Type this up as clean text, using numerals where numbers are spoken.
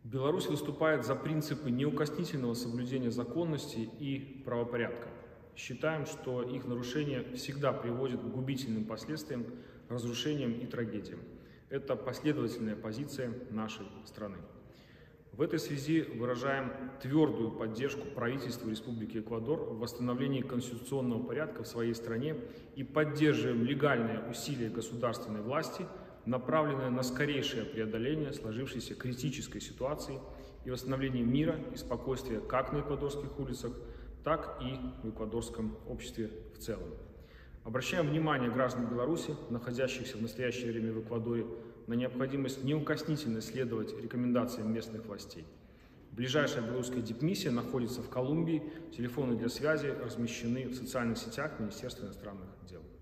Беларусь выступает за принципы неукоснительного соблюдения законности и правопорядка. Считаем, что их нарушение всегда приводит к губительным последствиям, разрушениям и трагедиям. Это последовательная позиция нашей страны. В этой связи выражаем твердую поддержку правительству Республики Эквадор в восстановлении конституционного порядка в своей стране и поддерживаем легальные усилия государственной власти, направленные на скорейшее преодоление сложившейся критической ситуации и восстановление мира и спокойствия как на эквадорских улицах, так и в эквадорском обществе в целом. Обращаем внимание граждан Беларуси, находящихся в настоящее время в Эквадоре, на необходимость неукоснительно следовать рекомендациям местных властей. Ближайшая белорусская дипмиссия находится в Колумбии, телефоны для связи размещены в социальных сетях Министерства иностранных дел.